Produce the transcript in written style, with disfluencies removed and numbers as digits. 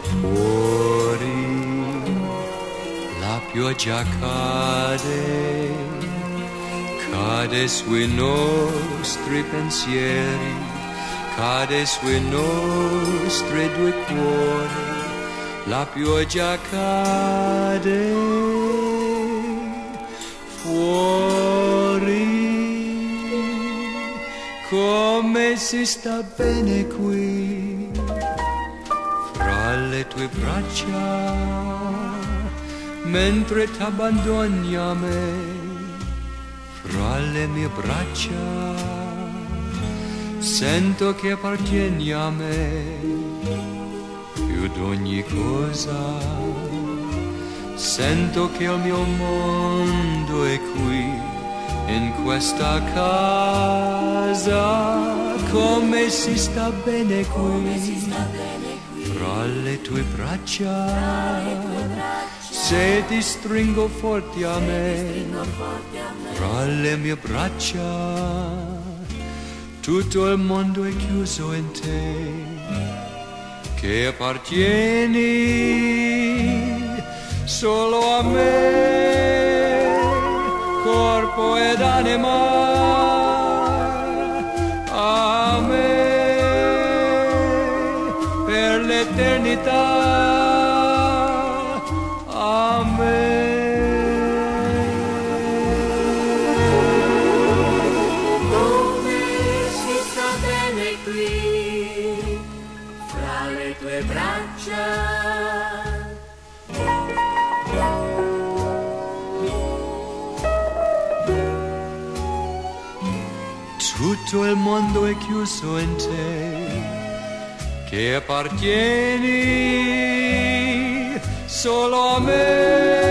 Fuori la pioggia cade, cade sui nostri pensieri, cade sui nostri due cuori, la pioggia cade fuori. Come si sta bene qui, fra le tue braccia, mentre t'abbandoni a me, fra le mie braccia, sento che appartieni a me, più d'ogni cosa, sento che il mio mondo è qui, in questa casa. Come si sta bene qui, fra le tue braccia, se ti stringo forte a me, fra le mie braccia, tutto il mondo è chiuso in te, che appartieni solo a me, corpo ed anima, a me, per l'eternità, a me. Come si sta bene qui, fra le tue braccia, tutto il mondo è chiuso in te, che appartieni solo a me.